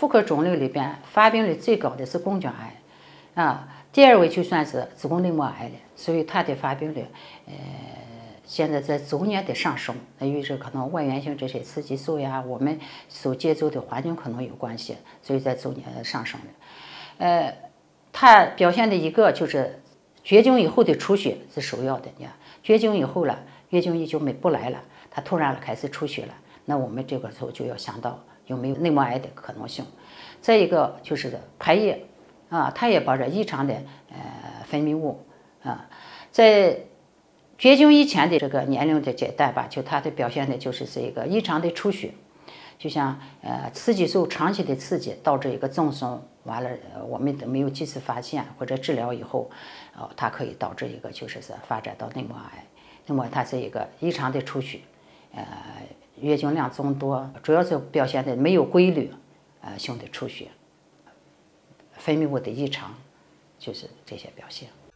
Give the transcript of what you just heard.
妇科肿瘤里边发病率最高的是宫颈癌，啊，第二位就算是子宫内膜癌了，所以它的发病率，现在在逐年的上升，与这可能外源性这些雌激素呀，我们所接触的环境可能有关系，所以在逐年上升的。它表现的一个就是绝经以后的出血是首要的，你看绝经以后了，月经就不来了，它突然开始出血了，那我们这个时候就要想到有没有内膜癌的可能性。再一个就是排液，啊，它也保着异常的分泌物啊，在绝经以前的这个年龄的阶段吧，就它的表现的就是一个异常的出血，就像雌激素长期的刺激导致一个增生，完了我们都没有及时发现或者治疗以后，它可以导致一个就是发展到内膜癌。那么它是一个异常的出血，月经量增多，主要是表现的没有规律性的出血，分泌物的异常，就是这些表现。